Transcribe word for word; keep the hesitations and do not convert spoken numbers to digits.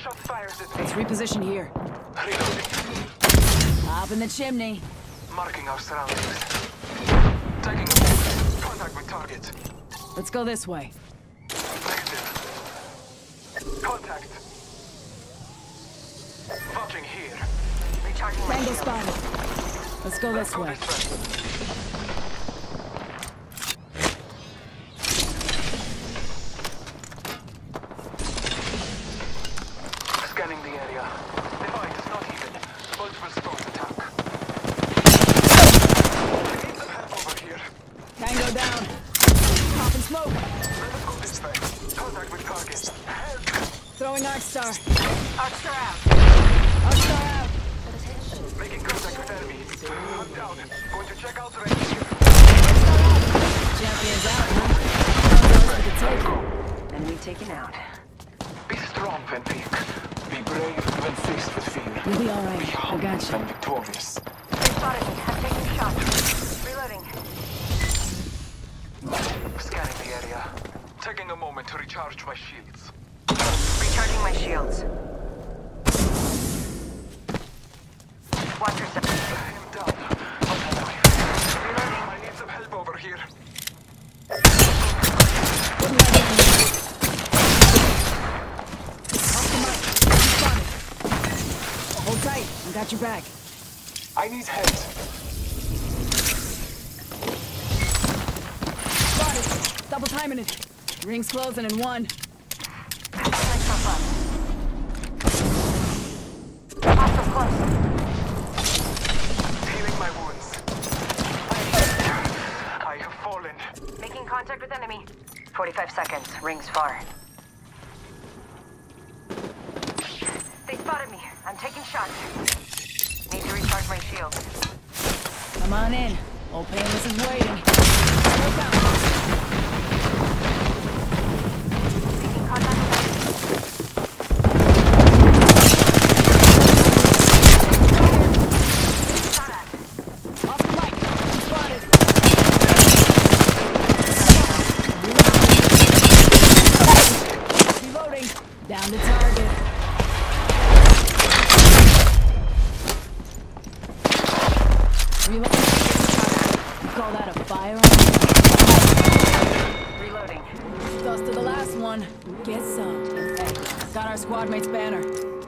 Shot fires at me. Let's reposition here. Reloading. Up in the chimney. Marking our surroundings. Taking a move. Contact with target. Let's go this way. Negative. Contact. Watching here. Recharging my Tango shield. spotted. Let's go this Go way. this way. Scanning the area. Divide is not even. Multiple stores attack. I need some help over here. Tango down. Pop and smoke. Let us go this way. Contact with target. Help! Throwing Arc Star. Arc Star out. Arc Star out. Making contact with enemy. I'm down. Going to check out range here. Champions out, huh? Let's go. Enemy taken out. Be strong, Van Peek. Be brave when faced with fear. You'll be alright. Be I humble got you. and victorious. They spotted me. I'm taking shots. Reloading. Scanning the area. Taking a moment to recharge my shields. Recharging my shields. Watch yourself. I am down. Reloading. I need some help over here. Hold tight. I got your back. I need help. Spotted. Double timing it. Ring's closing in one. Myself up. Hostile close. Healing my wounds. I have fallen. Making contact with enemy. forty-five seconds. Rings far. They spotted me. I'm taking shots. Need to recharge my shield. Come on in. Old Painless is waiting. Look out. Making contact with enemy. Shot at. Off the mic. Spotted. Reloading. Down to target. Reloading. You call that a firearm? Reloading. Toss to the last one. Get some. Hey, got our squad mate's banner.